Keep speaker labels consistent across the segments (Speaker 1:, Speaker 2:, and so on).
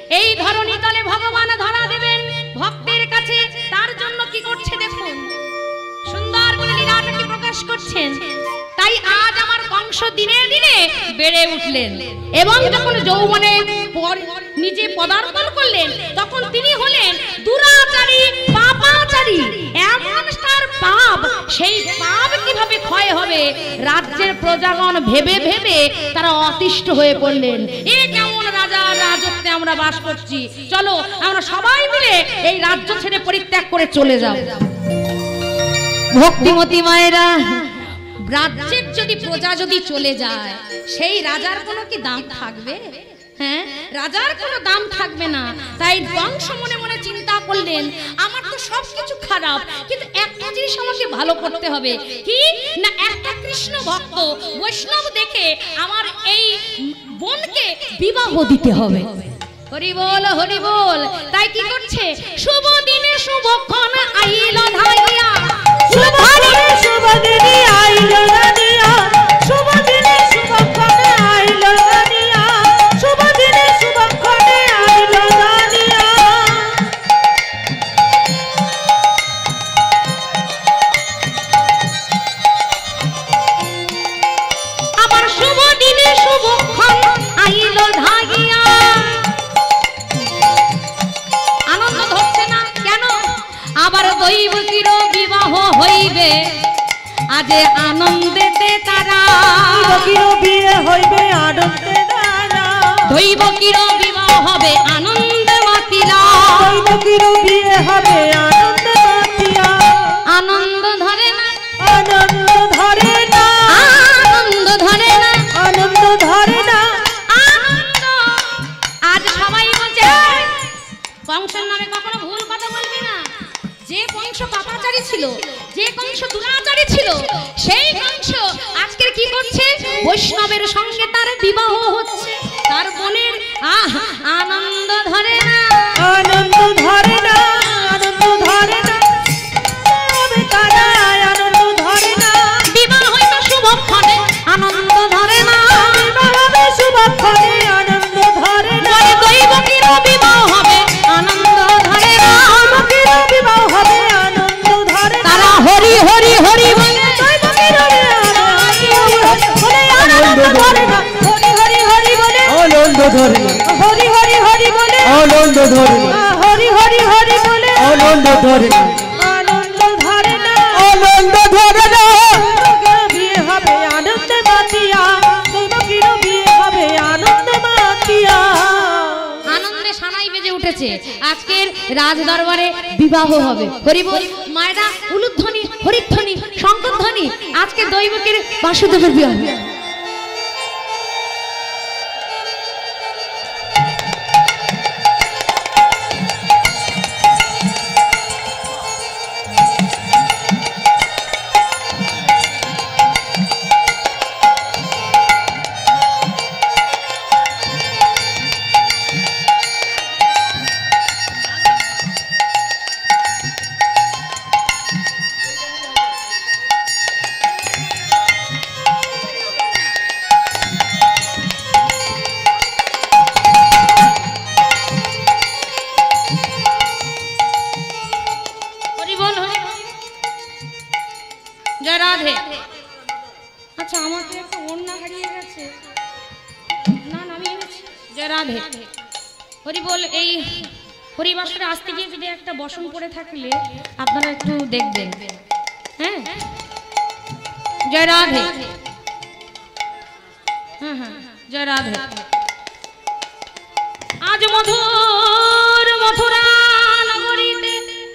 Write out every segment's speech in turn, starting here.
Speaker 1: এই ধরনী তলে ভগবান ধরা দেবেন ভক্তের কাছে। তার জন্য কি করছে দেখুন, সুন্দর করে লীলাটাকে প্রকাশ করছেন। তাই আজ আমার কংস দিনে দিনে বেড়ে উঠলেন এবং যখন যৌবনে নিজে পদার্পণ করলেন তখন তিনি হলেন দুরাচারী পাপাচারী। এমন তার পাপ, সেই পাপ কিভাবে ক্ষয় হবে রাজ্যের প্রজাগণ ভেবে ভেবে তারা অতিষ্ঠ হয়ে পড়লেন। এ কেমন রাজার রাজত্বে আমরা বাস করছি, চলো আমরা সবাই মিলে এই রাজ্য ছেড়ে পরিত্যাগ করে চলে যাব। ভক্তিমতী মায়েরা, রাজ্যের যদি প্রজা যদি চলে যায় সেই রাজার কোনো কি দাম থাকবে? হ্যাঁ, রাজার কোনো দাম থাকবে না। তাই কংস মনে মনে চিন্তা করলেন, আমার তো সবকিছু খারাপ, কিন্তু একটা জিনিস আমাকে ভালো করতে হবে। কি না, একটা কৃষ্ণ ভক্ত বৈষ্ণব দেখে আমার এই বোনকে বিবাহ দিতে হবে। হরি বল হরি বল। তাই কি করছে, শুভ দিনে শুভক্ষণ আইল ধাইয়া, শুভ দিনে শুভ দিনে আইল ধাইয়া, শুভ দিনে শুভক্ষণ আইল ধাইয়া, শুভ দিনে শুভক্ষণ আইল ধাইয়া। আবার শুভ দিনে শুভক্ষণ আইল ধাইয়া। আনন্দ ধরছে না কেন? আবার দৈবকীর বিবাহ হইবে আজ আনন্দেতে তারা, দৈবকীর বিয়ে হইবে আনন্দে তারা, দৈবকীর বিবাহ হবে আনন্দে মাতিলা, দৈবকীর বিয়ে হবে আনন্দে মাতিয়া। আনন্দ ধরে না, আনন্দ ধরে না, আনন্দ ধরে না, আনন্দ ধরে না, আনন্দ। আজ সবাই বলছে কংসের নামে কখনো ভুল কথা বলবি না। যে কংস পাপাচারী ছিল, যে কংস দুরাচারী ছিল, সেই কংস আজকের কি করছে, বৈষ্ণবের সঙ্গে তার বিবাহ হচ্ছে। তার বোনের আনন্দ ধরে না, আনন্দ ধরে না, আনন্দ ধরে না, আনন্দ ধরে না। বিবাহ হইতো শুভক্ষণে আনন্দ ধরে না, বিবাহ হবে শুভক্ষণে আনন্দ ধরে না। দৈবকীর বিবাহ হবে আনন্দ ধরে না, দৈবকীর বিবাহ হবে আনন্দ ধরে না। তারা হরি হরি হরি বলে দৈবকীর আনন্দ ধরে না, হরি হরি হরি বলে আনন্দ ধরে না, হরি হরি হরি বলে আনন্দ ধরে না, হরি হরি হরি বলে আনন্দ ধরে না, আনন্দ ধরে না, আনন্দ ধরে না। বিয়ে হবে আনন্দে মাতিয়া, দৈবকীর বিয়ে হবে আনন্দে মাতিয়া। আনন্দে সানাই বেজে উঠেছে, আজকের রাজ দরবারে বিবাহ হবে। হরি বল। মায়েরা উলুধ্বনি, হরিধ্বনি, শঙ্খধ্বনি, আজকে দৈবকীর বাসুদেবের বিবাহ। আচ্ছা, আমাকে একটা ওড়না হারিয়ে গেছে। না না, আমি এনেছি। জয় রাধে। হরি বল। এই হরিবাসরে আসতে গিয়ে যদি একটা বসন পড়ে থাকলে আপনারা একটু দেখবেন। হ্যাঁ, জয় রাধে। হ্যাঁ হ্যাঁ, জয় রাধে। আজ মধুর মথুরা নগরীতে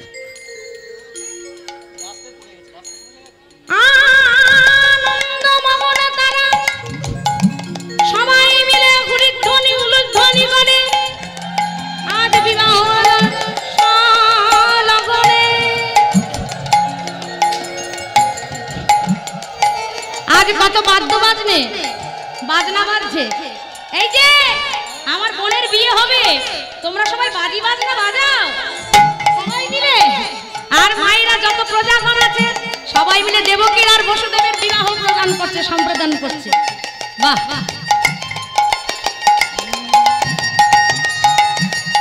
Speaker 1: আনন্দ মগন তারা সবাই মিলে হরিধ্বনি উলুধ্বনি করে আজ বিবাহ লগনে। আজ কত বাদ্য বাজনে, বাজনা বাজছে। এই যে আমার বোনের বিয়ে হবে, তোমরা সবাই বাজি বাজনা বাজাও সবাই মিলে। আর মায়েরা যত প্রজাগণ আছে সবাই মিলে দেবকীর আর বসুদেবের বিবাহ প্রদান করছে, সম্প্রদান করছে। বাহ বাহ।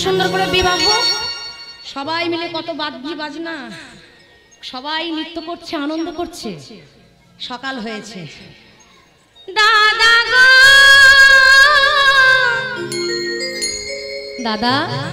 Speaker 1: সুন্দর করে বিবাহ, সবাই মিলে কত বাদ্যি বাজনা, সবাই নৃত্য করছে, আনন্দ করছে। সকাল হয়েছে। দাদা গো দাদা,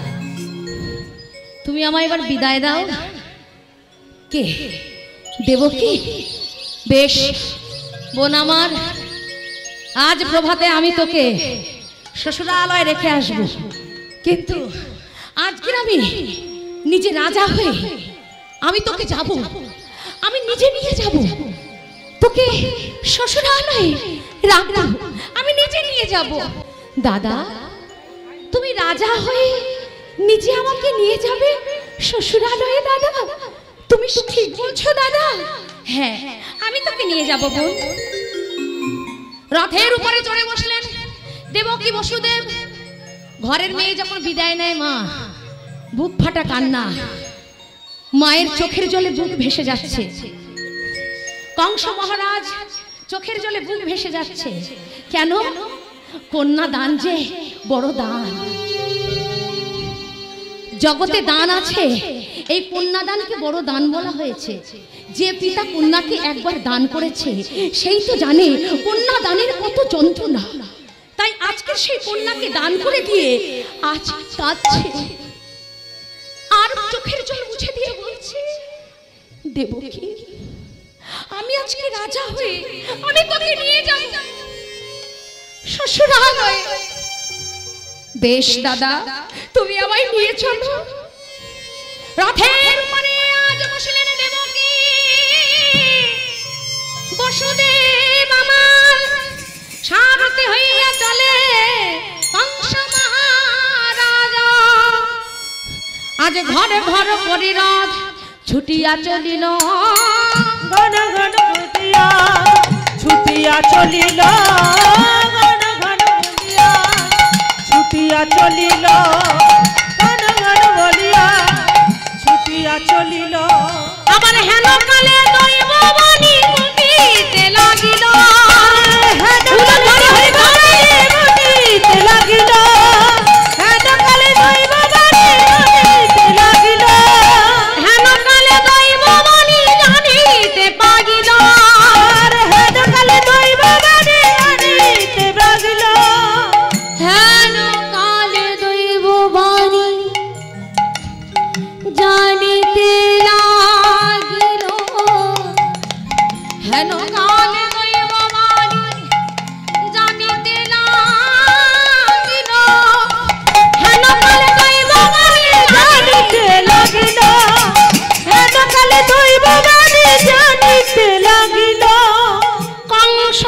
Speaker 1: তুমি আমায় এবার বিদায় দাও। কে? দেবকী? বেশ বোন আমার, আজ প্রভাতে আমি তোকে শ্বশুরালয়ে রেখে আসবো, কিন্তু আজকে আমি নিজে রাজা হয়ে আমি তোকে যাব, আমি নিজে নিয়ে যাব তোকে শ্বশুরালয়ে রাখবো, আমি নিজে নিয়ে যাব। দাদা, তুমি রাজা হয়ে নিজে আমাকে নিয়ে যাবে শ্বশুরালয়ে? দাদা, তুমি ঠিক বলছো দাদা? হ্যাঁ, আমি তোকে নিয়ে যাব বোন। রথের উপরে চড়ে বসলেন দেবকী বসুদেব। ঘরের মেয়ে যখন বিদায় নেয় মা, বুক ফাটা কান্না, মায়ের চোখের জলে বুক ভেসে যাচ্ছে। কংস মহারাজ চোখের জলে বুক ভেসে যাচ্ছে। কেন? কন্যা দান যে বড় দান, জগতে দান আছে, এই কন্যাদানকে বড় দান বলা হয়েছে। যে পিতা কন্যাকে একবার দান করেছে সেই তো জানে কন্যা দানের কত যন্ত্রণা। তাই আজকে সেই কন্যাকে দান করে দিয়ে আজ কাঁদছে, আর চোখের জল মুছে দিয়ে বলছে, দেবকী, আমি আজকে রাজা হয়ে আমি তোকে নিয়ে যাব শ্বশুরালয়ে। বেশ দাদা, তুমি আমায় নিয়ে চলো। রথের উপরে আজ বসলেন দেবকী বসুদেব আমার, সারথি হইয়া চলে কংস মহারাজা। আজ ঘরে ঘর করে রথ ছুটিয়া চলিল,
Speaker 2: ঘন ঘন বলিয়া ছুটিয়া চলিল, ঘন ঘন বলিয়া ছুটিয়া চলিল, ঘন ঘন বলিয়া ছুটিয়া চলিল।
Speaker 1: আবার হেন কালে দৈব বাণী ঘটিতে লাগিল,
Speaker 2: হেন কালে ঘটিতে লাগিল, হেন কালে দৈব বাণী ঘটিতে লাগিল,
Speaker 1: হেন কালে দৈব বাণী জানিতে পাগিল,
Speaker 2: হেন কালে দৈব বাণী জানিতে পাগিল,
Speaker 1: হেন কালে দৈব বাণী জানিতে লাগিল, হেন কালে দৈব বাণী জানিতে লাগিল, হেন কালে দৈব বাণী
Speaker 2: জানিতে লাগিল, হেন কালে দৈব বাণী জানিতে লাগিল।
Speaker 1: কংস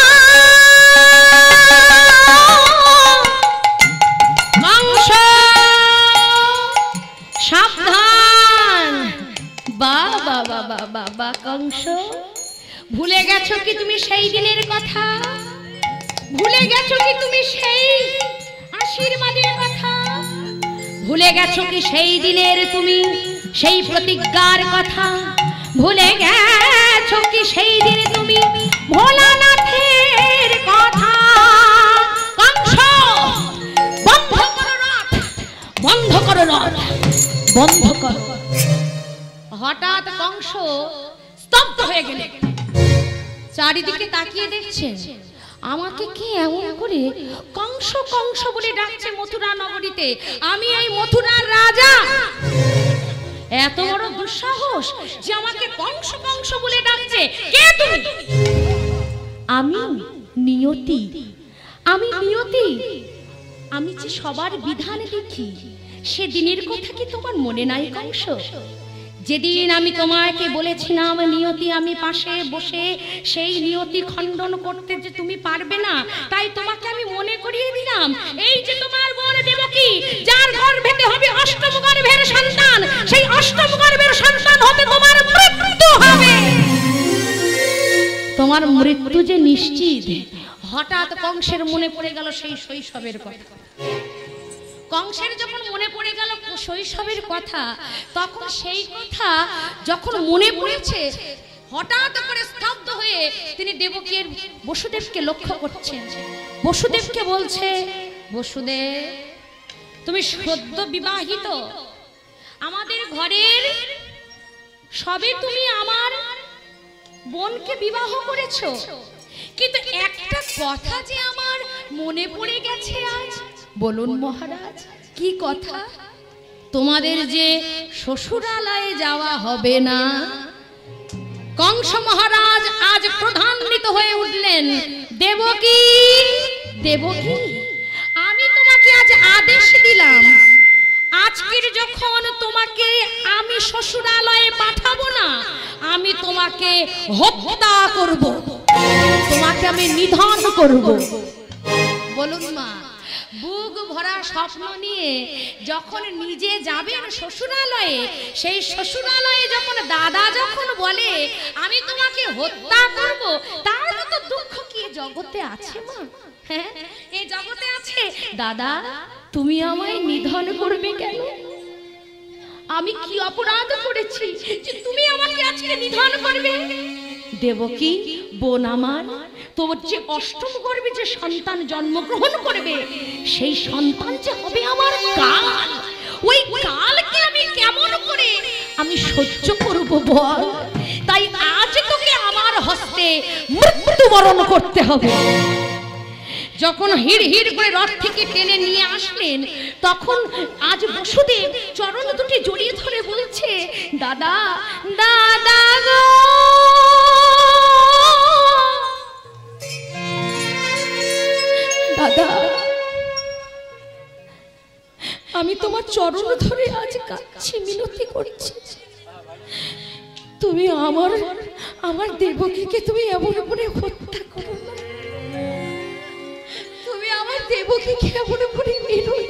Speaker 1: কংস সাবধান। বাবা বাবা বাবা কংস, ভুলে গেছো কি তুমি সেই দিনের কথা? ভুলে গেছো কি তুমি সেই আশীর্বাদের কথা? ভুলে গেছো কি সেই দিনের তুমি সেই প্রতিজ্ঞার কথা? ভুলে গেছো কি সেই দিন তুমি ভোলানাথের কথা? কংস, বন্ধ করো রথ, বন্ধ করো রথ, বন্ধ করো। হঠাৎ কংস স্তব্ধ হয়ে গেল, চারিদিকে তাকিয়ে দেখছেন আমাকে কে এমন করে কংস কংস বলে ডাকছে মথুরা নগরীতে? আমি এই মথুরার রাজা, এত বড় দুঃসাহস যে আমাকে কংস কংস বলে ডাকছে? কে তুমি? আমি নিয়তি, আমি নিয়তি, আমি যে সবার বিধান দেখি। সেদিনের কথা কি তোমার মনে নাই কংস? যেদিন আমি তোমাকে বলেছিলাম নিয়তি, আমি পাশে বসে সেই নিয়তি খণ্ডন করতে যে তুমি পারবে না, তাই তোমাকে আমি মনে করিয়ে দিলাম, এই যে তোমার বোন দেবকী, যার গর্ভেতে হবে অষ্টম গর্ভের সন্তান, সেই অষ্টম গর্ভের সন্তান হবে তোমার মৃত্যু হবে, তোমার মৃত্যু যে নিশ্চিত। হঠাৎ কংসের মনে পড়ে গেল সেই শৈশবের কথা। কংসের যখন মনে পড়ে গেল শৈশবের কথা, তখন সেই কথা যখন মনে পড়েছে, হঠাৎ করে স্তব্ধ হয়ে তিনি দেবকীর বসুদেবকে লক্ষ্য করছেন। বসুদেবকে বলছে, বসুদেব তুমি সদ্য বিবাহিত, আমাদের ঘরের সবে তুমি আমার বোনকে বিবাহ করেছো, কিন্তু একটা কথা যে আমার মনে পড়ে গেছে আজ। বলুন মহারাজ, কি কথা? তোমাদের যে শ্বশুরালয়ে যাওয়া হবে না। কংস মহারাজ আজ ক্রোধান্বিত হয়ে উঠলেন। দেবকী, দেবকী, আমি তোমাকে আজ আদেশ দিলাম, আজকের যখন তোমাকে আমি শ্বশুরালয়ে পাঠাবো না, আমি তোমাকে হত্যা করব, তোমাকে আমি নিধন করব। বলুন মা, বুক ভরা স্বপ্ন নিয়ে যখন নিজে যাবেন শ্বশুরালয়ে, সেই শ্বশুরালয়ে যখন দাদা যখন বলে আমি তোমাকে হত্যা করব, তার মতো দুঃখ কি জগতে আছে মা? হ্যাঁ, এই জগতে আছে। দাদা, তুমি আমায় নিধন করবে কেন? আমি কি অপরাধ করেছি যে তুমি আমাকে আজকে নিধন করবে? দেবকী বোন আমার, তোমার যে অষ্টম গর্ভে যে সন্তান জন্মগ্রহণ করবে, সেই সন্তান যে হবে আমার কাল, ওই কালকে আমি কেমন করে আমি সহ্য করব বল? তাই আজ তোকে আমার হস্তে মৃত্যুবরণ করতে হবে। যখন হিড় হিড় করে রথ থেকে টেনে নিয়ে আসলেন, তখন আজ বসুদেব চরণ দুটি জড়িয়ে ধরে বলছে, দাদা, দাদা গো, দাদা, আমি তোমার চরণ ধরে আজ কাঁদছি, মিনতি করছি, তুমি আমার দেবকীকে তুমি এমন করে হত্যা করো না, তুমি আমার দেবকীকে এমন করে মেরো না।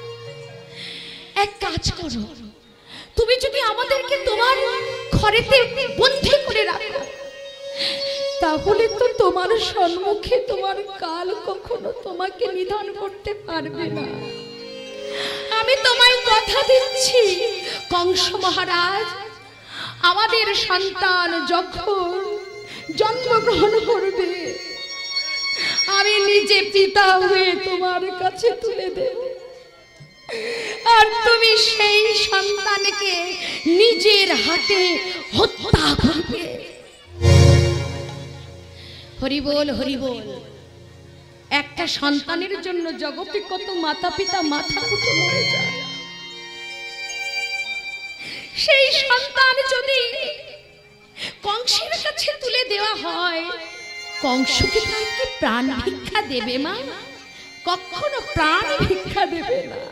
Speaker 1: এক কাজ করো, তুমি যদি আমাদেরকে তোমার ঘরেতে বন্দী করে রাখো, তাহলে তো তোমার সম্মুখে তোমার কাল কখনো তোমাকে নিধন করতে পারবে না। আমি তোমায় কথা দিচ্ছি, কংস মহারাজ আমাদের সন্তান যখন জন্মগ্রহণ করবে, আমি নিজে পিতা হয়ে তোমার কাছে তুলে দেব, আর তুমি সেই সন্তানকে নিজের হাতে হত্যা করবে। হরি বল, হরি বল। একটা সন্তানের জন্য জগতে কত মাতা পিতা মাথা উঠে মরে যায়। সেই সন্তান যদি কংসের কাছে তুলে দেওয়া হয়, কংসকে তাকে প্রাণ ভিক্ষা দেবে মা? কখনো প্রাণ ভিক্ষা দেবে না।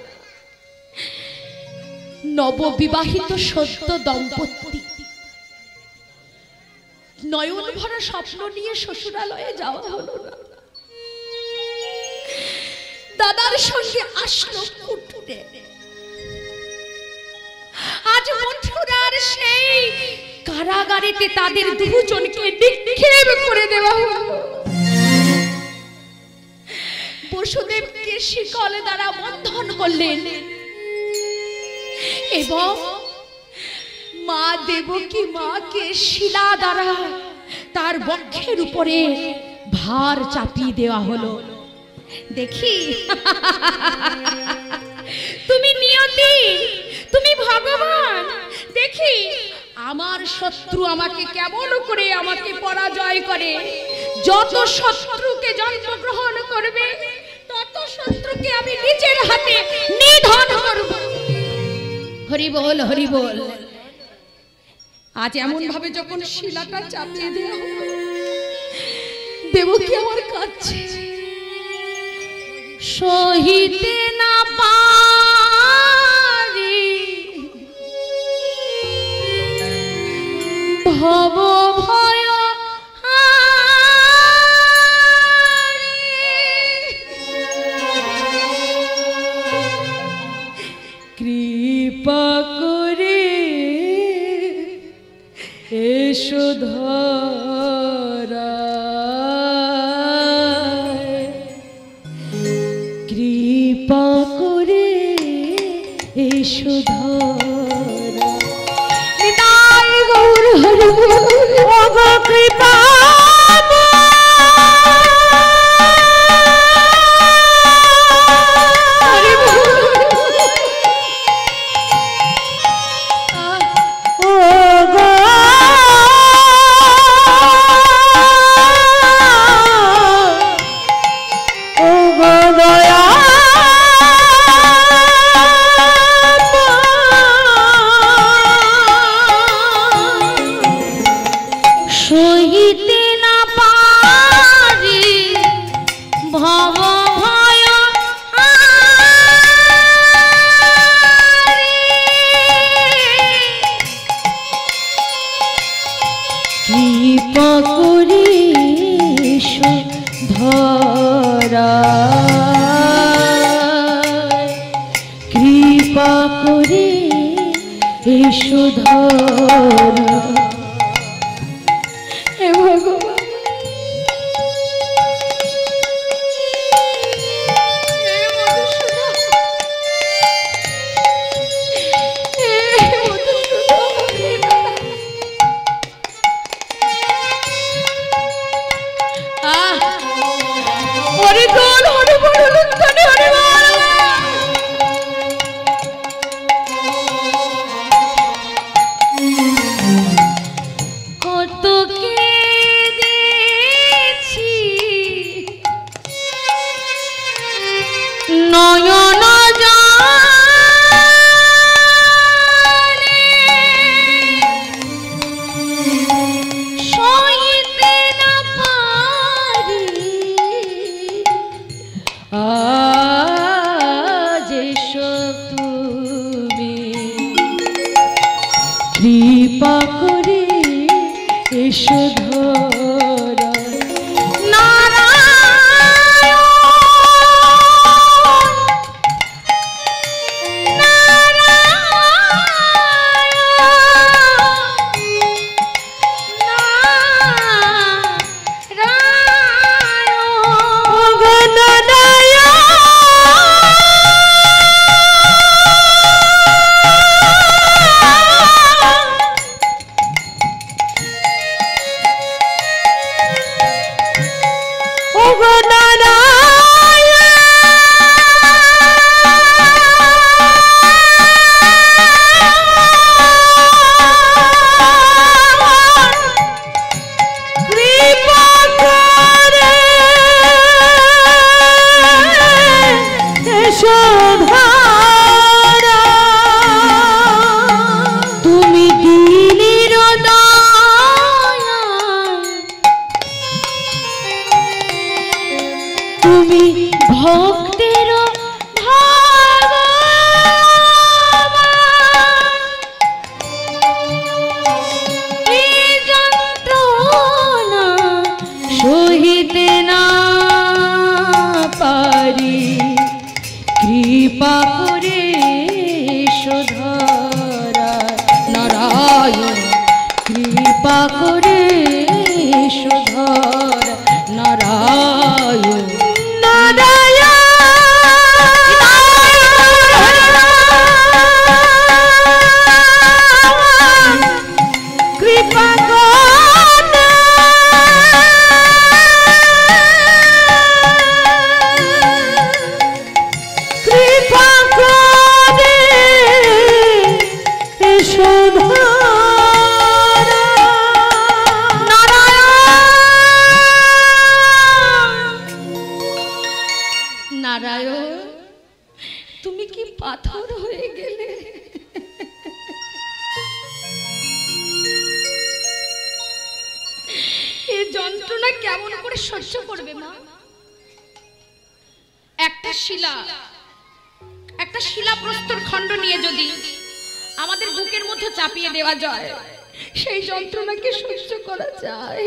Speaker 1: নববিবাহিত সদ্য দম্পতি নয়ন ভরা স্বপ্ন নিয়ে শ্বশুরালয়ে যাওয়া হলো না। দাদার সঙ্গে আসলো কুটুরে। আজ মথুরার সেই কারাগারেতে তাদের দুজনকে নিক্ষেপ করে দেওয়া হলো। বসুদেবকে শিকল দ্বারা বন্ধন করলেন এবং মা দেবকী মাকে শিলা দ্বারা তার বক্ষের উপরে ভার চাপিয়ে দেওয়া হলো। দেখি তুমি নিয়তি, তুমি ভগবান, দেখি আমার শত্রু আমাকে কেমন করে আমাকে পরাজয় করে। যত শত্রুকে জন্মগ্রহণ করবে, তত শত্রুকে আমি নিজের হাতে নিধন করব। হরি বল, হরি বল। আজ এমন ভাবে যখন শিলাটা চাপিয়ে দেওয়া হলো, দেবকী আমার কাছে সহিতে না পারি ভব ভয় কৃপা করে এসো ধরা, কৃপা করে এসো ধরা। নিতাই গৌর হরি ওগ কৃপা সহিতে না পারি ভব ভয়
Speaker 2: কৃপা করি ধরা কৃপা করি এসো ধরা হে ভগবান
Speaker 1: নয়ন জলে সইতে না পারি
Speaker 2: আজ এসো তুমি কৃপা করে এসো ধরা তুমি ভক্তের সহিতে না পারি কৃপা করে শোধরা নারায়ণ কৃপা করে শোধরা নারায়ণ
Speaker 1: নারায়ণ তুমি কি পাথর হয়ে গেলে এই যন্ত্রণা কেমন করে সহ্য করবে মা একটা শিলা প্রস্তর খণ্ড নিয়ে যদি আমাদের বুকের মধ্যে চাপিয়ে দেওয়া যায় সেই যন্ত্রণাকে সহ্য করা যায়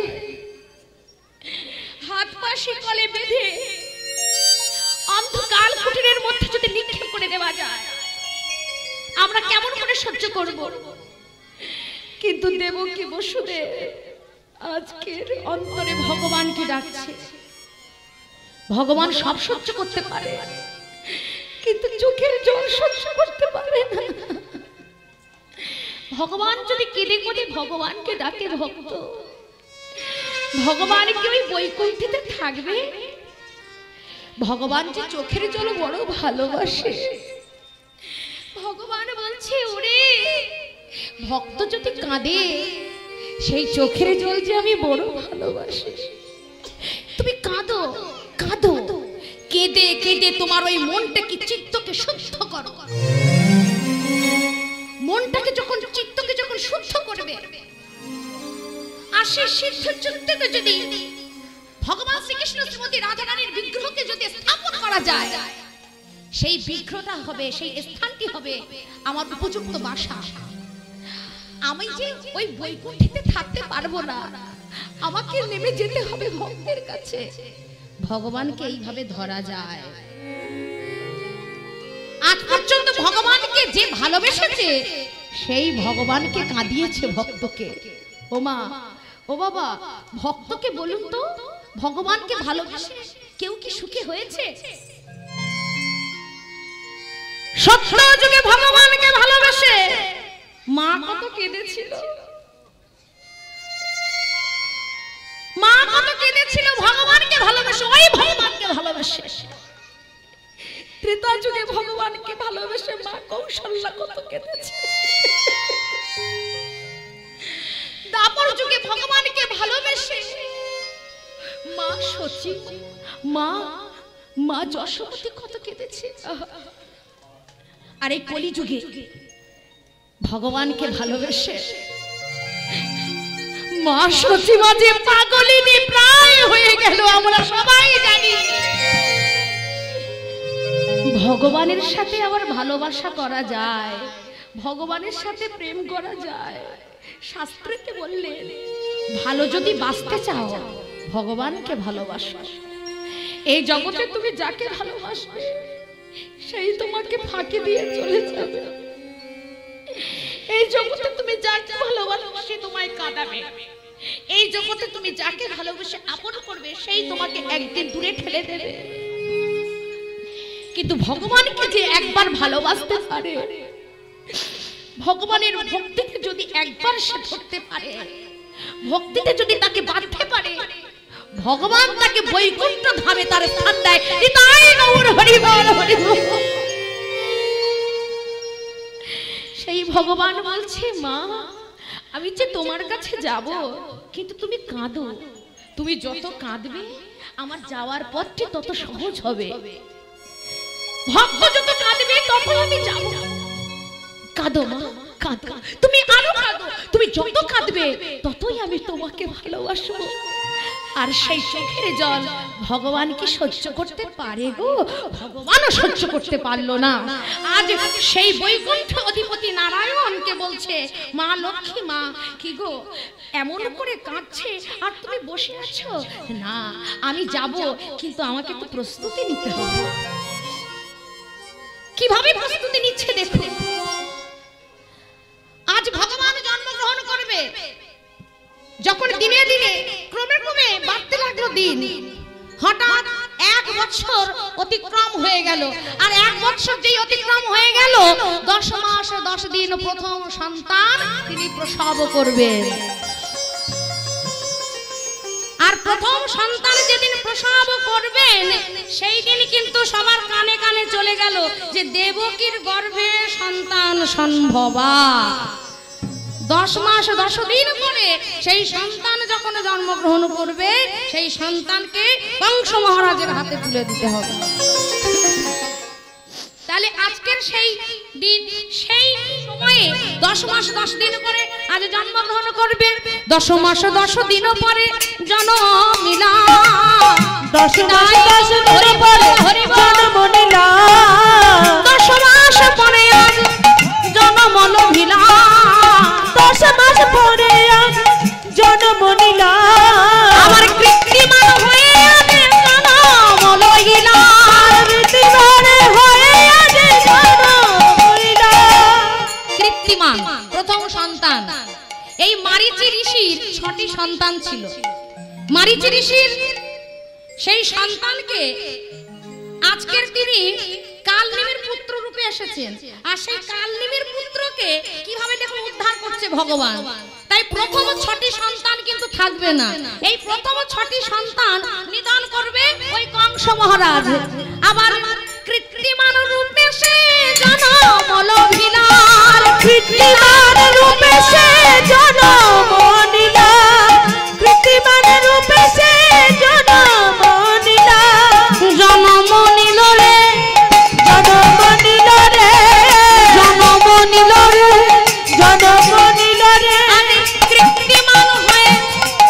Speaker 1: হাত পা শিকলে বেঁধে অন্ধকার কুটিরের মধ্যে যদি নিক্ষেপ করে দেওয়া যায় আমরা কেমন করে সহ্য করব কিন্তু দেবকী বসুদেব আজকের অন্তরে ভগবানকে ডাকছে ভগবান সব সহ্য করতে পারে কিন্তু চোখের জল সহ্য করতে পারে না ভগবান যদি কেঁদে কেঁদে ভগবানকে ডাকে ভক্ত ভগবান কি ওই বৈকুণ্ঠেতে থাকবে ভগবান যে চোখের জল বড় ভালোবাসে ভগবান বলছে ওরে ভক্ত যদি কাঁদে সেই চোখের জল যে আমি বড় ভালোবাসি তুমি কাঁদো কাঁদো কেঁদে কেঁদে তোমার ওই মনটাকে চিত্তকে শুদ্ধ করো মনটাকে যখন চিত্তকে যখন শুদ্ধ করবে আর সেই সিদ্ধযুক্তিতে যদি ভগবান শ্রীকৃষ্ণ শ্রীমতী রাধারানীর বিগ্রহকে যদি স্থাপন করা যায়, সেই বিগ্রহটা হবে, সেই স্থানটি হবে আমার উপযুক্ত বাসা। আমি যে ওই বৈকুণ্ঠেতে থাকতে পারবো না, আমাকে নেমে যেতে হবে ভক্তের কাছে। ভগবানকে এইভাবে ধরা যায়। আজ পর্যন্ত ভগবানকে যে ভালোবেসেছে, সেই ভগবানকে কাঁদিয়েছে ভক্তকে। ও মা, ও বাবা, ভক্তকে বলুন তো, ভগবানকে ভালোবেসে কেউ কি সুখী হয়েছে? সত্য যুগে ভগবানকে ভালোবেসে মা কত কেঁদেছিল, মা কত কেঁদেছিল ভগবানকে ভালোবেসে, ওই ভগবানকে ভালোবেসে। ত্রেতা যুগে ভগবানকে ভালোবেসে মা কৌশল্যা কত কেঁদেছে। দাপর যুগে ভগবানকে ভালোবেসে মা সচি, মা যশোমতী কত কেঁদেছে। আর এই কলি যুগে ভগবানকে ভালোবেসে মা সচি মাঝে পাগলিনী প্রায় হয়ে গেল। আমরা সবাই জানি ভগবানের সাথে আবার ভালোবাসা করা যায়, ভগবানের সাথে প্রেম করা যায়। শাস্ত্রতে বললেন, ভালো যদি বাঁচতে চাও ভগবানকে ভালোবাসো। এই জগতে তুমি যাকে ভালোবাসবে সেই তোমাকে ফাঁকি দিয়ে চলে যাবে। এই জগতে তুমি যাকে ভালোবাসবে তোমায় কাঁদাবে। এই জগতে তুমি যাকে ভালোবেসে আপন করবে সেই তোমাকে একদিন দূরে ঠেলে দেবে। কিন্তু ভগবানকে যে একবার ভালোবাসতে পারে, ভগবানের ভক্তিতে যদি একবার সে ধরতে পারে, ভক্তিতে যদি তাকে বাঁধতে পারে, ভগবান তাকে বৈকুণ্ঠ ধামে তার স্থান দেয়। নিতাই গৌর হরি বল, হরি বল। সেই ভগবান বলছে, মা আমি যে তোমার কাছে যাব, কিন্তু তুমি কাঁদো। তুমি যত কাঁদবে আমার যাওয়ার পথটি তত সহজ হবে। ভক্ত যত কাঁদবে তত আমি যাব। কাঁদো মা, কাঁদো, তুমি আরো কাঁদো। তুমি যত কাঁদবে ততই আমি তোমাকে ভালোবাসবো। আর সেই চোখের জল ভগবান কি সহ্য করতে পারে গো? ভগবানও সহ্য করতে পারলো না। আজ সেই বৈকুণ্ঠ অধিপতি নারায়ণকে বলছে, মা লক্ষ্মী, মা কি গো এমন করে কাঁদছে আর তুমি বসে আছো? না, আমি যাব, কিন্তু আমাকে তো প্রস্তুতি নিতে হবে। কিভাবে প্রস্তুতি নিচ্ছে দেখো। আজ ভগবান জন্মগ্রহণ করবে, যখন দিনে দিনে ক্রমে ক্রমে বাড়তে লাগলো দিন, হঠাৎ 1 বছর অতিক্রম হয়ে গেল। আর 1 বছর যেই অতিক্রম হয়ে গেল, 10 মাস 10 দিন প্রথম সন্তান তিনি প্রসব করবেন। আর প্রথম সন্তান যেদিন প্রসব করবেন সেই দিন কিন্তু সবার কানে কানে চলে গেল যে দেবকীর গর্ভে সন্তান সম্ভবা। 10 মাস 10 দিন পরে সেই সন্তান যখন জন্মগ্রহণ করবে, সেই সন্তানকে কংস মহারাজের হাতে তুলে দিতে হবে। তাহলে আজকের সেই দিন, সেই সময়ে 10 মাস 10 দিন পরে আজ জন্মগ্রহণ করবে। 10 মাস 10 দিন পরে জন্ম নিলা,
Speaker 2: 10 মাস 10 দিন পরে জন্ম নিলা,
Speaker 1: 10 মাস পরে আজ জন্ম নিলা,
Speaker 2: 10 মাস পরে আজ জন্ম নিলা।
Speaker 1: আমার কৃত্রিমান হয়ে আজ জন্ম লইলা,
Speaker 2: কৃত্রিমান হয়ে আজ জন্ম লইলা।
Speaker 1: কৃত্রিমান প্রথম সন্তান। এই মারীচি ঋষির 6টি সন্তান ছিল। মারীচি ঋষির সেই সন্তানকে আজকের তিনি কালনিমির পুত্র রূপে এসেছেন। আর সেই কালনিমির পুত্রকে কিভাবে দেখুন উদ্ধার করছে ভগবান। তাই প্রথম 6টি সন্তান কিন্তু থাকবে না। এই প্রথম 6টি সন্তান নিধন করবে ওই কংস মহারাজ। আবার কৃত্রিমান রূপে সে জন্ম লভিলা,
Speaker 2: কৃত্রিমান রূপে সে জন্ম নিলা, কৃত্রিমান রূপে সে জন্ম নিলা।
Speaker 1: জন্ম নিল রে,
Speaker 2: জন্ম নিল রে,
Speaker 1: জন্ম নিল রে,
Speaker 2: জন্ম নিল রে।
Speaker 1: কৃত্রিমান হয়ে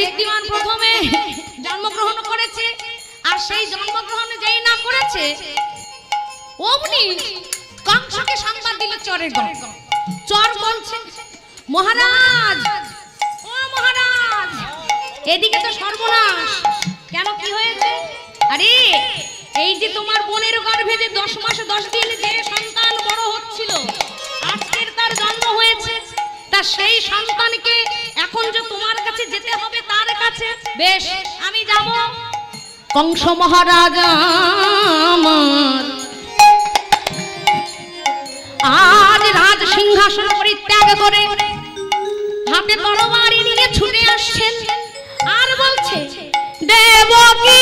Speaker 1: কৃত্তিমান প্রথমে জন্মগ্রহণ করেছে, আর সেই জন্মগ্রহণে যেই না করেছে অমনি কংসকে সংবাদ দিল চরের গল্প। চর বলছে, মহারাজ, ও মহারাজ, এদিকে তো সর্বনাশ। কেন, কি হয়েছে? আরে এই যে তোমার বোনের গর্ভে যে 10 মাস 10 দিন যে সন্তান বড় হচ্ছিল, আজকের তার জন্ম হয়েছে, তা সেই সন্তানকে এখন যে তোমার কাছে যেতে হবে তার কাছে। বেশ, আমি যাব। কংস মহারাজ আমার আজ রাজ সিংহাসন পরিত্যাগ করে হাতে তরবারি নিয়ে ছুটে আসছেন, আর বলছে, দেবকী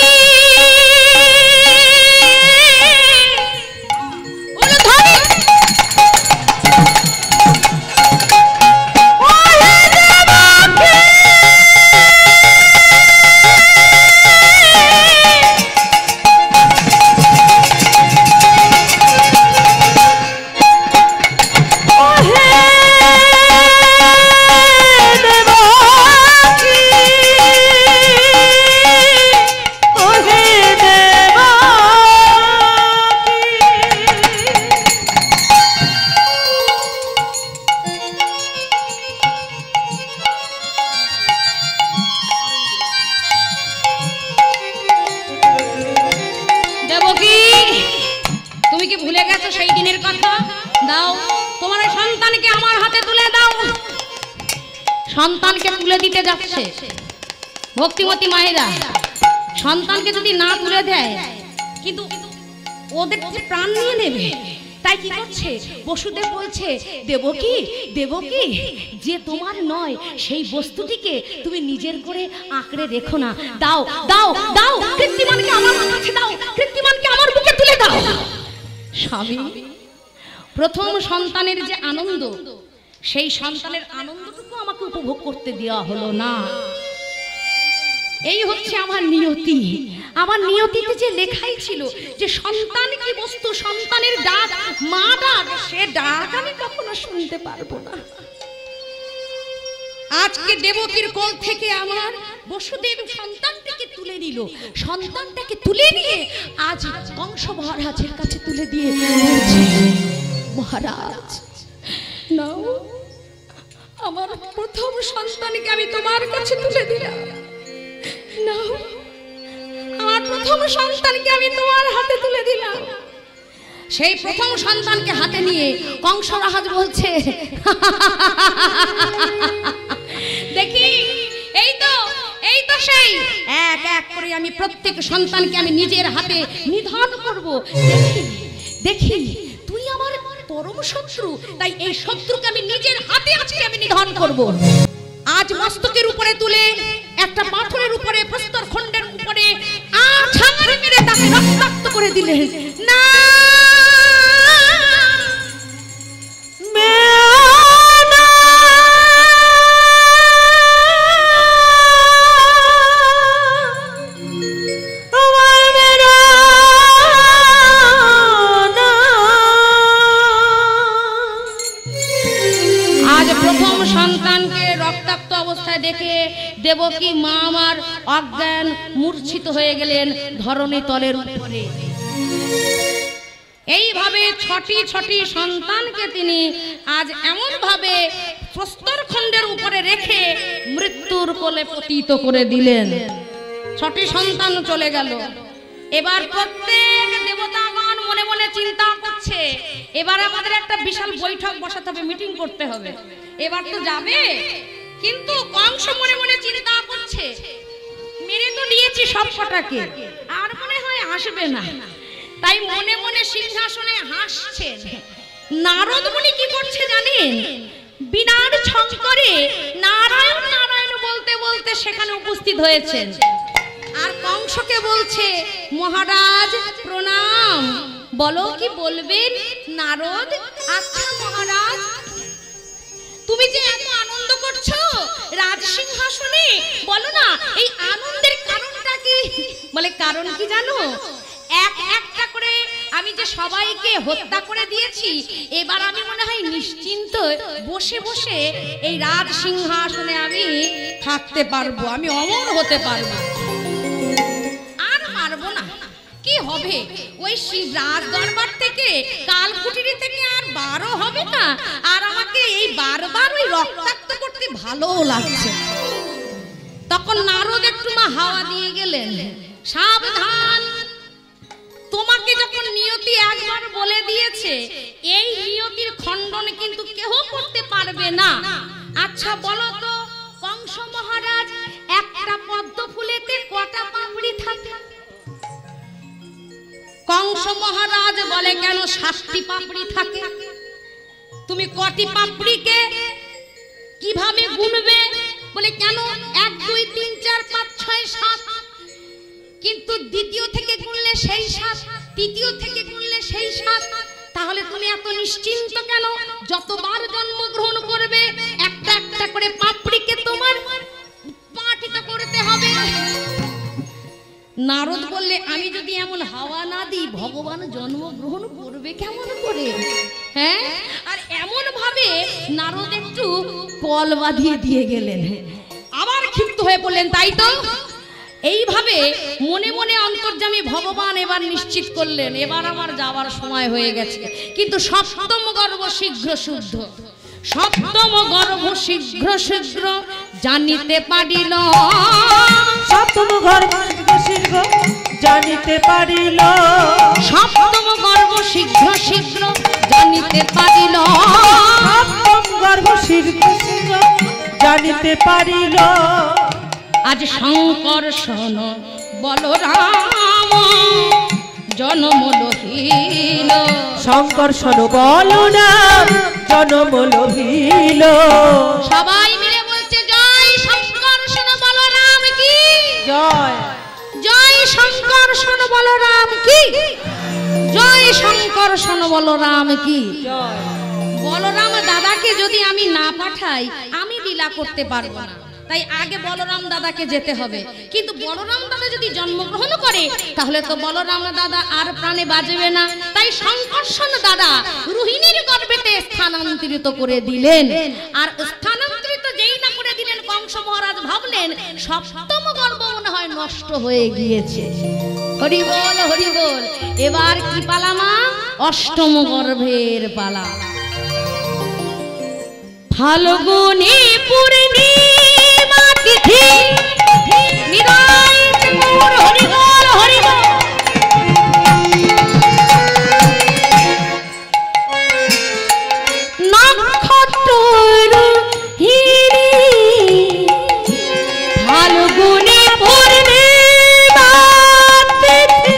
Speaker 1: সন্তানকে তুলে দিতে যাচ্ছে ভক্তিমতী মায়েরা। সন্তানকে যদি না তুলে দেয় কিন্তু ওদের প্রাণ নিয়ে নেবে, তাই কি করছে? বসুদেব বলছে, দেবকী, দেবকী, যে তোমার নয় সেই বস্তুটিকে তুমি নিজের করে আঁকড়ে রেখো না। দাও দাও দাও, কৃত্তিমানকে আমার কাছে দাও, কৃত্তিমানকে আমার বুকে তুলে দাও। স্বামী, প্রথম সন্তানের যে আনন্দ, সেই সন্তানের আনন্দটুকু আমাকে উপভোগ করতে দেওয়া হলো না। এই হচ্ছে আমার নিয়তি। আমার নিয়তিতে যে লেখাই ছিল যে সন্তান কি বস্তু, সন্তানের ডাক, মা ডাক, সে ডাক আমি কখনো শুনতে পারবো না। আজকে দেবকীর কোল থেকে আমার বসুদেব সন্তানটাকে তুলে নিল, সন্তানটাকে তুলে নিয়ে আজ কংস মহারাজের কাছে তুলে দিয়ে মহারাজ নাও, আমার প্রথম সন্তানকে আমি তোমার কাছে তুলে দিলাম। নাও, আমার প্রথম সন্তানকে আমি তোমার হাতে তুলে দিলাম। সেই প্রথম সন্তানকে হাতে নিয়ে কংস মহারাজ বলছে, দেখি এই তো সেই এক এক করে আমি প্রত্যেক সন্তানকে আমি নিজের হাতে নিধন করব। দেখি দেখি, তুই আমার পরম শত্রু, তাই এই শত্রুকে আমি নিজের হাতে আজকে আমি নিধন করব। আজ মস্তকের উপরে তুলে একটা পাথরের উপরে, প্রস্তর খণ্ডের উপরে আছাড় মেরে তাকে রক্তাক্ত করে দিলেন। না, দেখে দেবকী মা আমার অজ্ঞান মূর্ছিত হয়ে গেলেন ধরণী তলের উপরে। এইভাবে ছটি সন্তানকে তিনি আজ এমন ভাবে প্রস্তরখণ্ডের উপরে রেখে মৃত্যুর কোলে পতিত করে দিলেন। 6টি সন্তান চলে গেল। এবার প্রত্যেক দেবতাগণ মনে মনে চিন্তা করছে, এবার আমাদের একটা বিশাল বৈঠক বসাতে হবে, মিটিং করতে হবে। এবার তো যাবে, কিন্তু কংস মনে মনে চিন্তা করছে, মেরে তো দিয়েছি সব কটাকে, আর মনে হয় আসবে না। তাই মনে মনে সিংহাসনে হাসছেন। নারদ মুনি কি করছে জানেন? বিনার ছং করে নারায়ণ নারায়ণ বলতে বলতে সেখানে উপস্থিত হয়েছেন। আর কংসকে বলছে, মহারাজ প্রণাম, বলো কি বলবেন? নারদ, আচ্ছা মহারাজ, তুমি যে এত আনন্দ করছো রাজসিংহাসনে, বলো না এই আনন্দের কারণটা কি? বলে কারণ কি জানো? এক একটা করে আমি যে সবাইকে হত্যা করে দিয়েছি, এবার আমি মনে হয় নিশ্চিন্ত বসে বসে এই রাজ সিংহাসনে আমি থাকতে পারবো, আমি অমর হতে পারবো, আর মারবো না। কি হবে, ওই রাজ দরবার থেকে কালকুটিরি থেকে আর বারো হবে না, আর আমাকে এই বারবার ওই রক্তাক্ত করতে ভালোও লাগছে। তখন নারদ একটু মা হাওয়া দিয়ে গেলেন, সাবধান, তোমাকে যখন নিয়তি একবার বলে দিয়েছে, এই নিয়তির খণ্ডন কিন্তু কেউ করতে পারবে না। আচ্ছা বলো তো, কংস মহারাজ একটা পদ্ম ফুলেতে কটা পাপড়ি থাকে? কংস মহারাজ বলে, কেন 7টি পাপড়ি থাকে। তুমি কটি পাপড়িকে কিভাবে গুনবে? বলে কেন 1 2 3 4 5 6 7, কিন্তু দ্বিতীয় থেকে গুনলে সেই 7, তৃতীয় থেকে গুনলে সেই 7। তাহলে তুমি এত নিশ্চিন্ত কেন? যতবার জন্মগ্রহণ করবে একটা একটা করে পাপড়িকে তোমার পাঠিত করতে হবে। নারদ বললে, আমি যদি এমন হাওয়া না দিই, ভগবান জন্মগ্রহণ করবে কেমন করে? হ্যাঁ, আর এমন ভাবে নারদ একটু কল বাঁধিয়ে দিয়ে গেলেন, আবার ক্ষিপ্ত হয়ে পড়লেন। তাই তো এইভাবে মনে মনে অন্তর্যামী ভগবান এবার নিশ্চিত করলেন, এবার আমার যাওয়ার সময় হয়ে গেছে। কিন্তু সপ্তম গর্ভ শীঘ্র শুদ্ধ, সপ্তম গর্ভ শীঘ্র শীঘ্র জানিতে পারিল,
Speaker 2: সপ্তম গর্ভ শীঘ্র জানিতে পারিল,
Speaker 1: সপ্তম গর্ভ শীঘ্র শীঘ্র জানিতে পারিল,
Speaker 2: সপ্তম গর্ভ শীঘ্র শীঘ্র জানিতে পারিল।
Speaker 1: আজ শঙ্কর্ষণ বলরাম জনম লহিল,
Speaker 2: শঙ্কর্ষণ বলরাম জনম লহিল।
Speaker 1: সবাই মিলে বলছে, জয় শঙ্কর্ষণ বলরাম কি
Speaker 2: জয়,
Speaker 1: জয় শঙ্কর্ষণ বলরাম কি, জয় শঙ্কর্ষণ বলরাম কি
Speaker 2: জয়।
Speaker 1: বলরাম দাদাকে যদি আমি না পাঠাই, আমি লীলা করতে পারবো না, তাই আগে বলরাম দাদাকে যেতে হবে। কিন্তু বলরাম দাদা যদি জন্মগ্রহণ করে, তাহলে তো বলরাম দাদা আর প্রাণে বাঁচবে না। তাই শঙ্কর্ষণ দাদা রোহিণীর গর্ভেতে স্থানান্তরিত করে দিলেন। আর স্থানান্তরিত যেই না করে দিলেন, কংস মহারাজ ভাবলেন সপ্তম গর্ভ মনে হয় নষ্ট হয়ে গিয়েছে। হরি বল হরি বল। এবার কি পালা মা? অষ্টম গর্ভের পালা। ফাল্গুনি পূর্ণিমা তিথি, নিরায়তপুর হরি বল হরি বল। নক্ষত্র হিরি ফাল্গুনি পূর্ণিমা তিথি,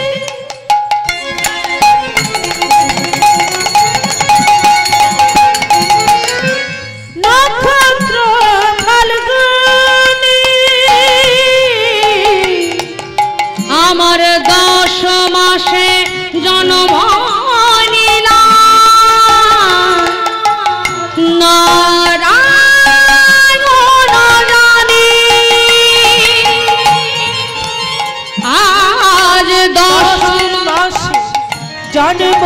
Speaker 2: নক্ষত্র ফাল্গুনি
Speaker 1: আমার 10 মাসে জন্ম নিলাম, নারায়ণ জানি আজ 10
Speaker 2: মাসে জন্ম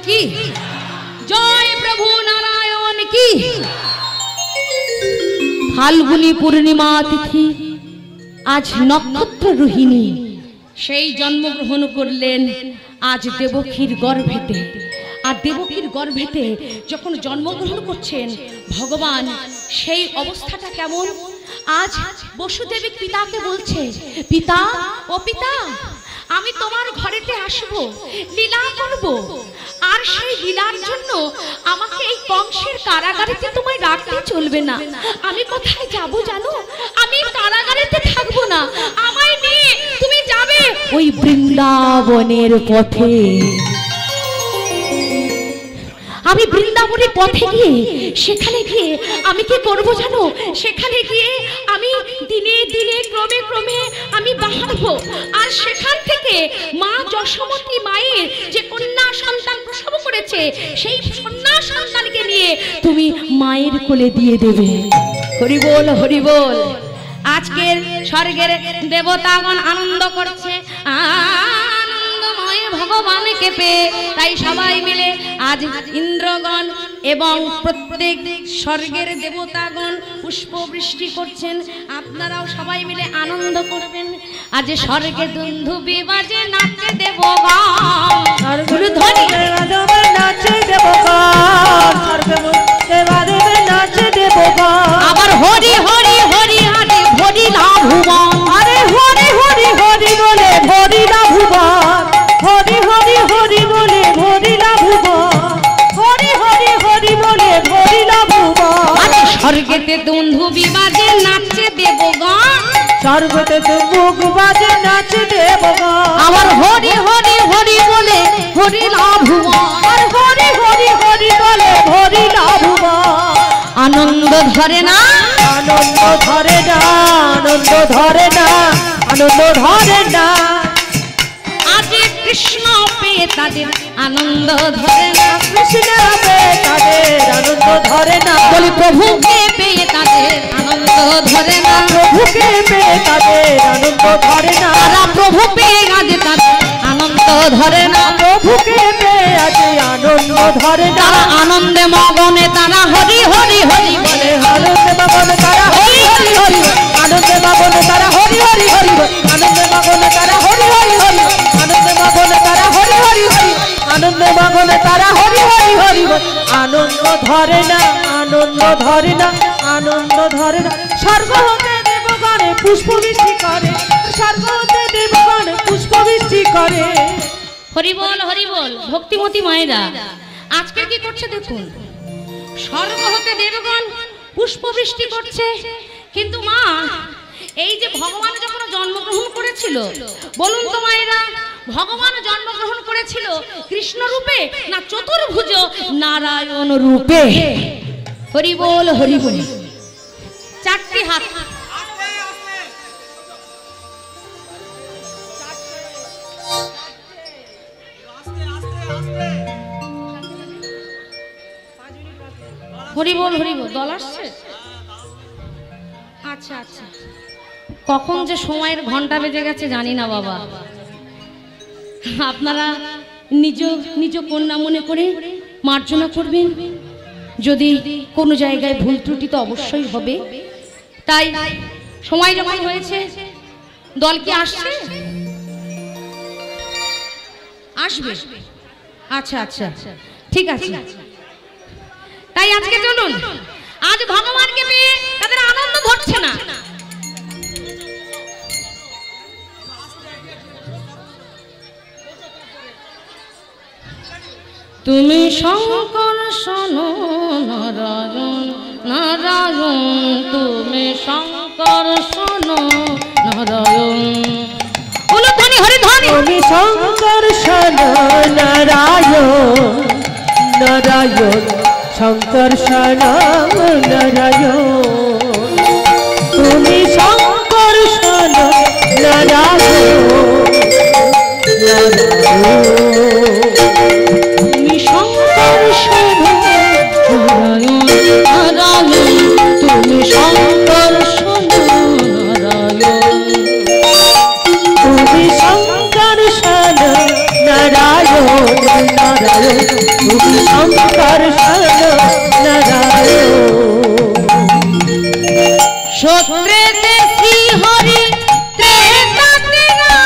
Speaker 1: কি, জয় প্রভু নারায়ণ কি। ফাল্গুনী পূর্ণিমা তিথি, আজ নক্ষত্র রোহিণী, সেই জন্মগ্রহণ করলেন আজ দেবকীর গর্ভেতে। আর দেবকীর গর্ভেতে যখন জন্মগ্রহণ করছেন ভগবান, সেই অবস্থাটা কেমন। আজ বসুদেবী পিতাকে বলছে, পিতা ও পিতা, আমি তোমার ঘরেতে আসব, লীলা করব, আর সেই লীলার জন্য আমাকে এই কংসের কারাগারেতে তোমায় রাখতে চলবে না। আমি কোথায় যাব জানো? আমি কারাগারেতে থাকবো না, আমায় নিয়ে তুমি যাবে ওই বৃন্দাবনের পথে। আমি বৃন্দাবনের পথে গিয়ে সেখানে গিয়ে আমি কি করব জানো? সেখানে গিয়ে আমি দিনে দিনে ক্রমে ক্রমে আমি বাড়বো, আর সেখান থেকে মা যশোমতী মায়ের যে কন্যা সন্তান প্রসব করেছে, সেই কন্যা সন্তানকে নিয়ে তুমি মায়ের কোলে দিয়ে দেবে। হরি বল, হরি বল। আজকের স্বর্গের দেবতাগণ আনন্দ করছে, আনন্দময় ভগবানকে পেয়ে। তাই সবাই মিলে আজ ইন্দ্রগণ এবং প্রত্যেক স্বর্গের দেবতাগণ পুষ্প বৃষ্টি করছেন। আপনারাও সবাই মিলে আনন্দ করবেন। আজ স্বর্গে দুন্দুবি বাজে, নাচে দেবগণ, আবার হরি হরি হরি হারে ভরি লাভুবন।
Speaker 2: আরে হরি হরি হরি বলে ভরি লাভুবন, হরি হরি হরি বলে ভরি লাভুবন, হরি হরি হরি বলে ভরি লাভুবন।
Speaker 1: আজ স্বর্গেতে দুন্দুবি বাজে, নাচে দেবগণ,
Speaker 2: স্বর্গতে দুন্দুবি বাজে, নাচে দেবগণ।
Speaker 1: আবার হরি হরি হরি বলে ভরি লাভুবন,
Speaker 2: আর হরি হরি হরি বলে ভরি লাভুবন।
Speaker 1: আনন্দ ধরে না,
Speaker 2: আনন্দ ধরে না, আনন্দ ধরে না, আনন্দ ধরে না।
Speaker 1: আজ কৃষ্ণ পেয়ে তাদের আনন্দ ধরে না,
Speaker 2: কৃষ্ণ পেয়ে তাদের আনন্দ ধরে না।
Speaker 1: বলি প্রভুকে পেয়ে তাদের আনন্দ ধরে না,
Speaker 2: প্রভুকে পেয়ে তাদের আনন্দ ধরে না।
Speaker 1: তারা প্রভু পেয়ে আজ তাদের আনন্দ ধরে না,
Speaker 2: প্রভুকে পেয়ে আজ আনন্দ ধরে না।
Speaker 1: তারা আনন্দে মগনে তারা হরি হরি হরি বলে,
Speaker 2: আনন্দে মগনে তারা হরি হরি হরি, আনন্দে মগনে তারা হরি হরি হরি, আনন্দে মগনে তারা হরি হরি হরি, আনন্দে মগনে তারা হরি হরি হরি, আনন্দে মগনে তারা হরি হরি হরি। আনন্দ ধরে না, আনন্দ ধরে না, আনন্দ ধরে না। স্বর্গ হতে দেবগণে পুষ্প বৃষ্টি করে, স্বর্গ হতে দেবগণে পুষ্প বৃষ্টি করে।
Speaker 1: হরি বল, হরি বল। ভক্তিমতী মায়েরা আজকে কি করছে দেখুন, স্বর্গ হতে দেবগণ পুষ্প বৃষ্টি করছে। কিন্তু মা, এই যে ভগবান যখন জন্মগ্রহণ করেছিল, বলুন তো মায়েরা, ভগবান জন্মগ্রহণ করেছিল কৃষ্ণ রূপে না চতুর্ভুজ নারায়ণ রূপে? হরি বল, হরি বল। চারটি হাত, হরি বল, হরি বল। দল আসছে? আচ্ছা আচ্ছা, কখন যে সময়ের ঘন্টা বেজে গেছে জানি না বাবা। আপনারা নিজ নিজ কন্যা মনে করে মার্জনা করবেন। যদি কোনো জায়গায় ভুল ত্রুটি তো অবশ্যই হবে। তাই সময় যখন হয়েছে, দল কি আসছে? আসবে? আচ্ছা আচ্ছা, ঠিক আছে। তাই আজকে চলুন, আজ ভগবানকে পেয়ে তাদের আনন্দ ঘটছে না। তুমি শঙ্কর শোনো নারায়ণ, নারায়ণ তুমি শঙ্কর শোনো নারায়ণ। বলো ধ্বনি, হরি ধ্বনি।
Speaker 2: তুমি শঙ্কর শোনো নারায়ণ, নারায়ণ শঙ্কর শোনো নারায়ণ। তুমি শঙ্কর শোনো নারায়ণ,
Speaker 1: তুমি শঙ্কর শোনো নারায়ণ, নারায়ণ তুমি শঙ্কর শোনো নারায়ণ।
Speaker 2: তুমি শঙ্কর শোনো নারায়ণ, নারায়ণ তুমি সংকর্ষণ নারায়ণ
Speaker 1: সত্যেতে শ্রী হরি ত্রেতাতে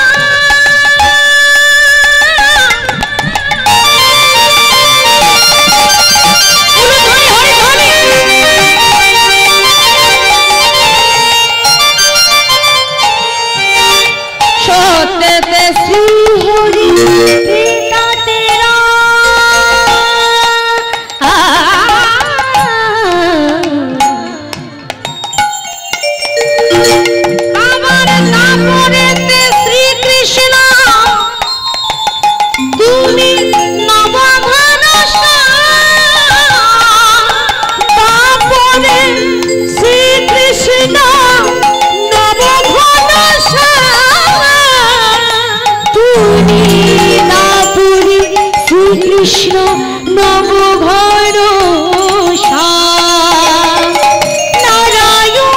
Speaker 1: সত্যেতে শ্রী হরি ত্রেতাতে আবার তারপরেতে শ্রীকৃষ্ণ তুমি নবঘনশ্যাম তারপরে শ্রীকৃষ্ণ তুমি নাপুরি শ্রীকৃষ্ণ নবঘনশ্যাম নারায়ণ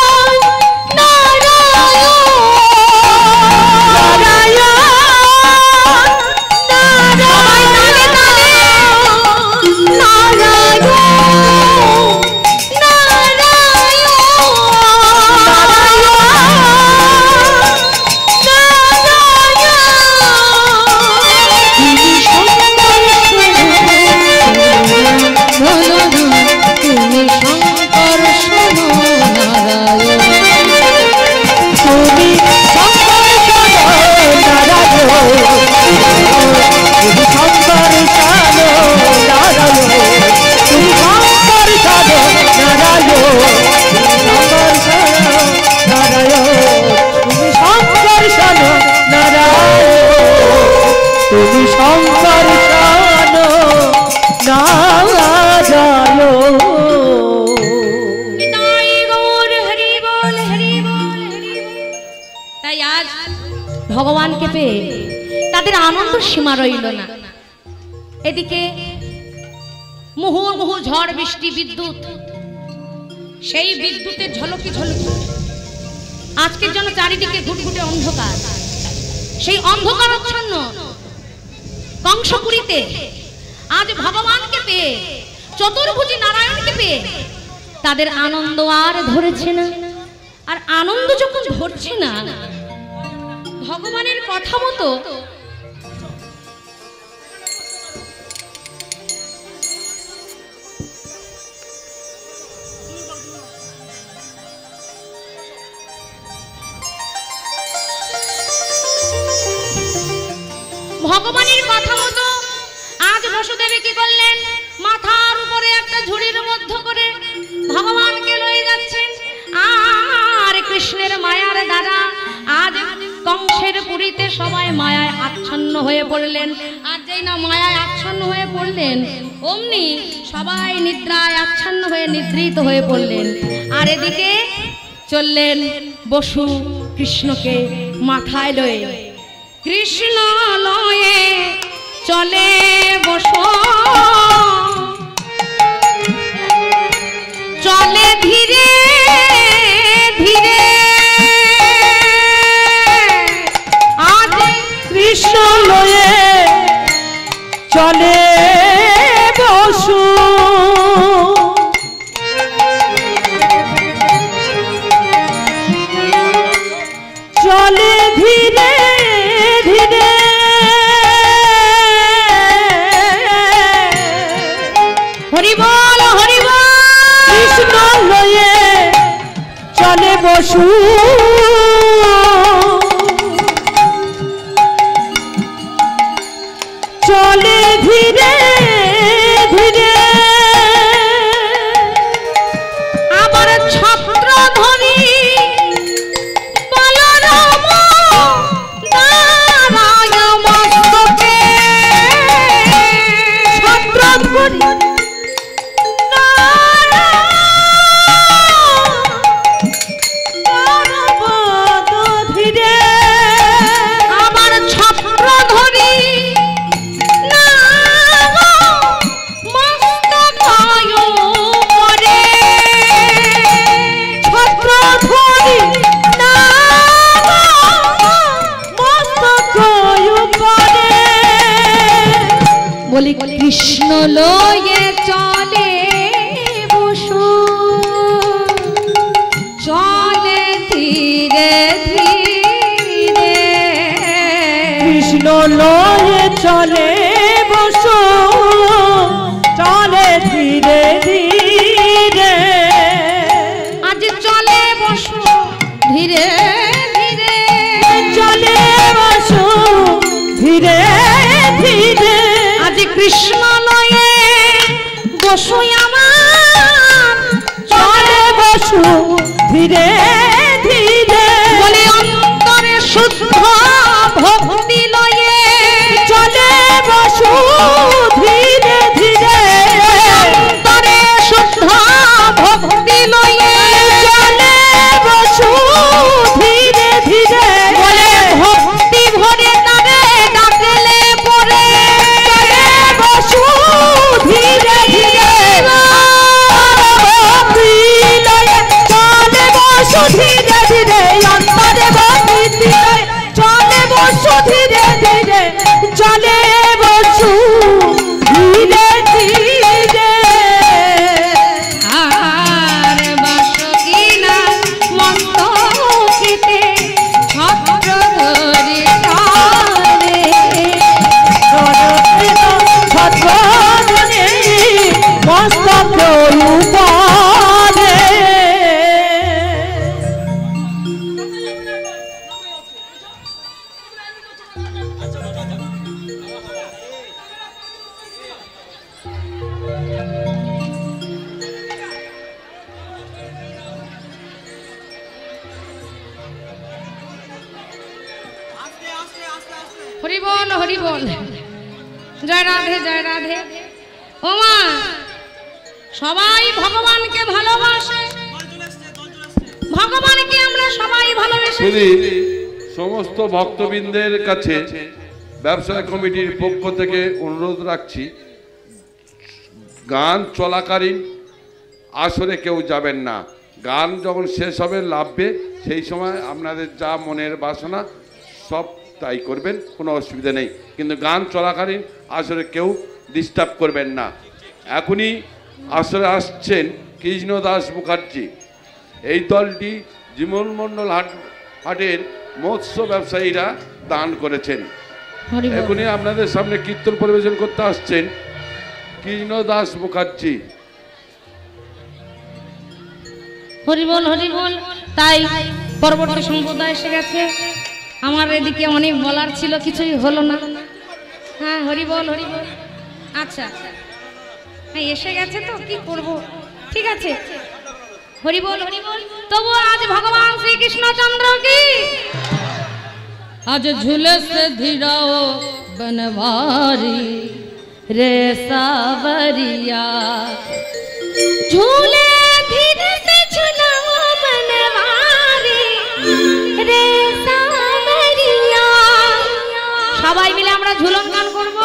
Speaker 1: ভগবানকে পেয়ে তাদের আনন্দ সীমা রইল না। এদিকে মুহুর্মুহু ঝড় বৃষ্টি বিদ্যুৎ, সেই বিদ্যুতের ঝলকি ঝলকি আজকের জন্য চারিদিকে ঘুটঘুটে অন্ধকার। সেই অন্ধকারাচ্ছন্ন কংসপুরীতে আজ ভগবানকে পেয়ে, চতুর্ভুজী নারায়ণকে পেয়ে তাদের আনন্দ আর ধরেছে না। আর আনন্দ যখন ধরছে না, ভগবানের কথা মতো ভগবানের কথা মতো আজ বসুদেবী কি করলেন, মাথার উপরে একটা ঝুড়ির মধ্যে করে ভগবানকে লয়ে যাচ্ছেন। আর কৃষ্ণের মায়ার দ্বারা আজ কংসের পুরীতে সবাই মায়ায় আচ্ছন্ন হয়ে পড়লেন। আর যেই না মায়ায় আচ্ছন্ন হয়ে পড়লেন, অমনি সবাই নিদ্রায় আচ্ছন্ন হয়ে নিদ্রিত হয়ে পড়লেন। আর এদিকে চললেন বসু কৃষ্ণকে মাথায় লয়ে। কৃষ্ণ লয়ে চলে বসু, চলে ধীরে ধীরে। আজ
Speaker 2: কৃষ্ণ লয়ে চলে বসু, চলে ধীরে ধীরে।
Speaker 1: হরি বল হরি বল।
Speaker 2: কৃষ্ণ লয়ে চলে বসু, চলে ধীরে ধীরে।
Speaker 1: আবার ছত্র ধরি বলরাম নারায়ণ মস্তকে।
Speaker 2: ছত্র ধরি ধীরে।
Speaker 1: আবার ছত্র ধরি নারায়ণ বলি কৃষ্ণ লয়ে চলে বসু চলে ধীরে ধীরে
Speaker 2: কৃষ্ণ লয়ে চলে বসু চলে ধীরে ধীরে
Speaker 1: আজ চলে বসু ধীরে ধীরে
Speaker 2: চলে বসু ধীরে ধীরে
Speaker 1: আজ কৃষ্ণ লয়ে বসু আমার
Speaker 2: চলে বসু ধীরে ধীরে
Speaker 1: বলে অন্তরে শুদ্ধ ভক্তি লয়ে
Speaker 2: চলে বসু ধীরে ধীরে
Speaker 1: অন্তরে শুদ্ধ ভক্তি লয়ে
Speaker 2: চলে বসু ধীরে ধীরে
Speaker 1: বলে ভক্তি ভরে তারে ডাকলে পরে
Speaker 2: চলে বসু ধীরে ধীরে ভক্তি লয়ে চলে বসু ধীরে ধীরে অন্তরে ভক্তি লয়ে চলে বসু ধীরে ধীরে চলে বসু ধীরে ধীরে
Speaker 1: আর বাসকিনা মস্তকিতে ছত্র ধরে টানে
Speaker 2: ছদ্মনে মস্তক উপরে
Speaker 1: হরি বল হরি বল জয় রাধে জয় রাধে ওমা সবাই ভগবানকে ভালোবাসে ভগবানকে আমরা সবাই ভালোবেসে
Speaker 3: শুধু সমস্ত ভক্তবৃন্দের কাছে ব্যবসায় কমিটির পক্ষ থেকে অনুরোধ রাখছি, গান চলাকালীন আসরে কেউ যাবেন না। গান যখন শেষ হবে লাভবে, সেই সময় আপনাদের যা মনের বাসনা সব তাই করবেন, কোনো অসুবিধা নেই। কিন্তু গান চলাকালীন আসরে কেউ ডিস্টার্ব করবেন না। এখনই আসরে আসছেন কৃষ্ণদাস মুখার্জি। এই দলটি জীবন মণ্ডল হাটের মৎস্য ব্যবসায়ীরা দান করেছেন। এখনই আপনাদের সামনে কীর্তন পরিবেশন করতে আসছেন কৃষ্ণদাস মুখার্জি।
Speaker 1: হরি বল হরি বল। তাই পরবর্তী সম্প্রদায় এসে গেছে। আমার এদিকে অনেক বলার ছিল, কিছুই হলো না। হ্যাঁ হরি বল হরি বল। আচ্ছা হ্যাঁ এসে গেছে তো কি করব, ঠিক আছে হরি বল হরি বল। তবু আজ ভগবান শ্রীকৃষ্ণচন্দ্র কি আজ ঝুলে সে ধীরাও বনवारी রে सावरिया झूले धीरे से झुलाओ बनवारी रे सावरिया। সবাই মিলে আমরা ঝুলন গান করব।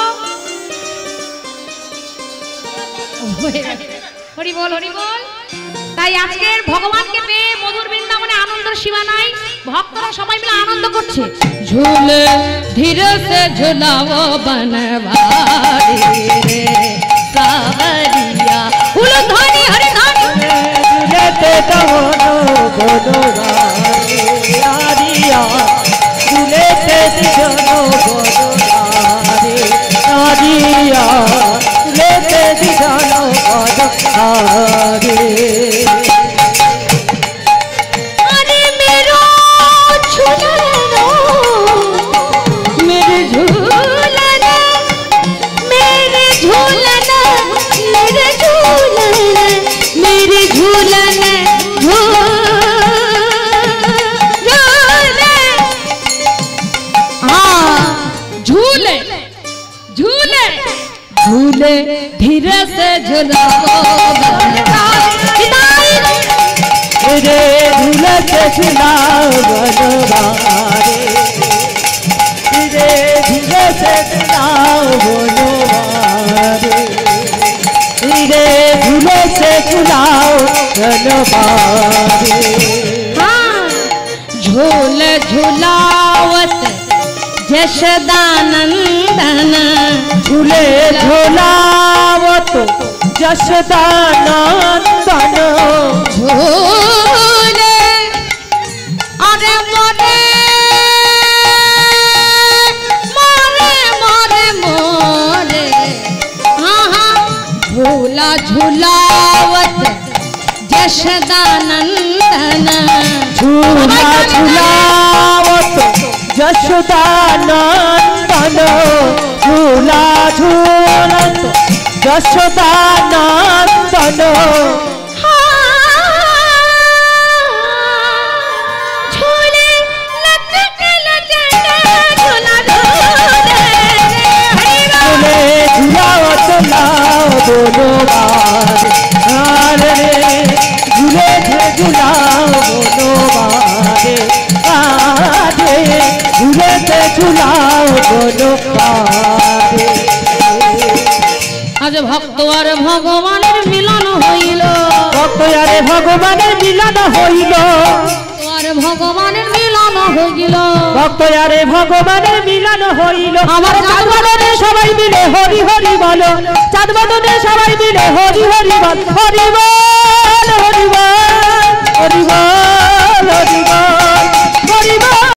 Speaker 1: হরি বল হরি বল। তাই আজকের ভগবানকে পেয়ে মধুর বৃন্দাবনে আনন্দের সীমা নাই। ভক্তরা সবাই মিলে আনন্দ করছে। ঝুলে ধীরে সে ঝুলাও বনवारी রে सावरिया। উলো ধ্বনি হরি ধ্বনি
Speaker 2: ঝুলেতে দমনো বনরারিয়া ঝুলেতে দিজনো বনরারি নারিয়া ঝুলেতে দিজনো বনরারি।
Speaker 1: अरे मेरो झूलना मेरे झूलना मेरे झूलना मेरे झूलना मेरे झूलना झूले झूले झूले धीरे से झुलाओ
Speaker 2: रे झूलते झुलाओ बनवारी रे झूलते झुलाओ बनवारी रे झूलते झुलाओ बनवारी।
Speaker 1: हाँ झूल झुलावत यशोदानंदन
Speaker 2: झूले झूलावत यशोदानंदन
Speaker 1: झूले अरे मोरे मोरे मोरे मोरे हाँ हाँ झूला झूलावत यशोदानंदन
Speaker 2: झूला झूलावत यशोदानंदन झूला झूलत यशोदानंदन
Speaker 1: झूले लचक लचक झूला झूले
Speaker 2: झूले झूलावत लाओ दोनों बारे रे झूले झूलाओ दोनों बारे आधे झूले झूलाओ दोनों बारे
Speaker 1: आज भक्त और भगवाনের মিলন হইল
Speaker 2: ভক্ত আরে ভগবানের মিলন হইল
Speaker 1: আর ভগবানের মিলন হইল
Speaker 2: ভক্ত আরে ভগবানের মিলন হইল আমার চাঁদ বদনে সবাই মিলে হরি হরি বলো চাঁদ বদনে সবাই মিলে হরি হরি বল হরি বল হরি বল হরি বল হরি বল